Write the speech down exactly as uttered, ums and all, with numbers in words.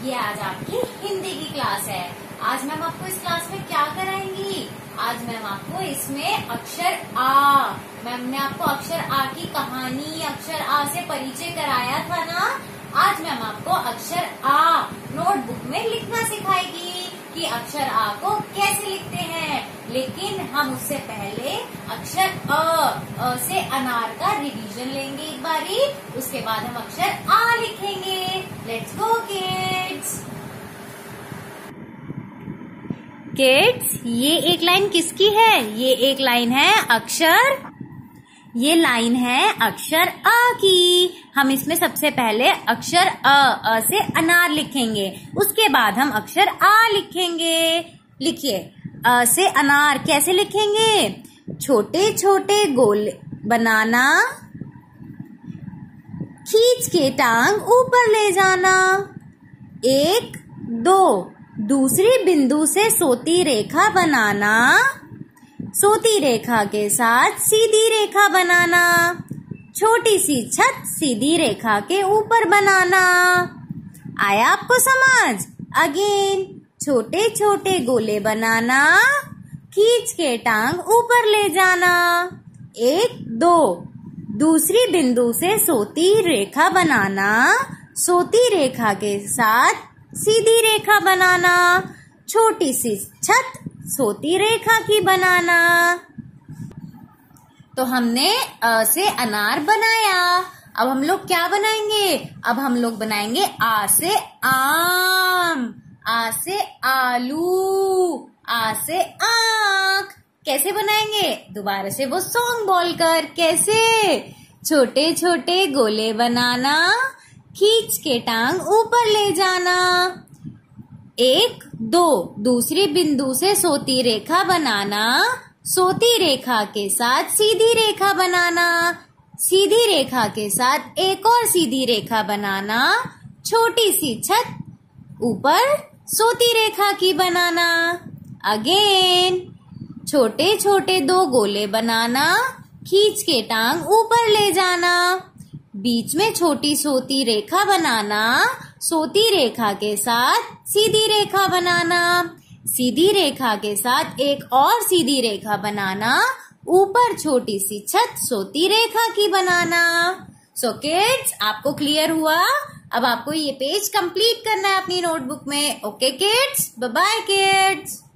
ये आज आपकी हिंदी की क्लास है। आज मैम आपको इस क्लास में क्या कराएंगी? आज मैम आपको इसमें अक्षर आ, मैम ने आपको अक्षर आ की कहानी, अक्षर आ से परिचय कराया था ना। आज मैम आपको अक्षर आ नोटबुक में लिखना सिखाएगी कि अक्षर आ को कैसे लिखते हैं। लेकिन हम उससे पहले अक्षर अ, अ से अनार का रिवीजन लेंगे एक बारी, उसके बाद हम अक्षर आ लिखेंगे। Let's go kids. किड्स, ये एक लाइन किसकी है? ये एक लाइन है अक्षर, ये लाइन है अक्षर अ की। हम इसमें सबसे पहले अक्षर अ, अ से अनार लिखेंगे, उसके बाद हम अक्षर आ लिखेंगे। लिखिए, अ से अनार कैसे लिखेंगे? छोटे छोटे गोले बनाना, खींच के टांग ऊपर ले जाना। एक दो, दूसरी बिंदु से सोती रेखा बनाना, सोती रेखा के साथ सीधी रेखा बनाना। छोटी सी छत सीधी रेखा के ऊपर बनाना। आया आपको समझ? अगेन, छोटे छोटे गोले बनाना, खींच के टांग ऊपर ले जाना। एक दो, दूसरी बिंदु से सोती रेखा बनाना, सोती रेखा के साथ सीधी रेखा बनाना। छोटी सी छत सोती रेखा की बनाना। तो हमने अ से अनार बनाया। अब हम लोग क्या बनाएंगे? अब हम लोग बनाएंगे आ से आम, आ से आलू, आ से आँख। कैसे बनाएंगे? दोबारा से वो सॉन्ग बोलकर। कैसे? छोटे छोटे गोले बनाना, खींच के टांग ऊपर ले जाना। एक दो, दूसरी बिंदु से सोती रेखा बनाना, सोती रेखा के साथ सीधी रेखा बनाना। सीधी रेखा के साथ एक और सीधी रेखा बनाना। छोटी सी छत ऊपर सोती रेखा की बनाना। अगेन, छोटे छोटे दो गोले बनाना, खींच के टांग ऊपर ले जाना। बीच में छोटी सोती रेखा बनाना, सोती रेखा के साथ सीधी रेखा बनाना। सीधी रेखा के साथ एक और सीधी रेखा बनाना। ऊपर छोटी सी छत सोती रेखा की बनाना। सो किड्स, आपको क्लियर हुआ? अब आपको ये पेज कंप्लीट करना है अपनी नोटबुक में। Okay kids, bye bye kids.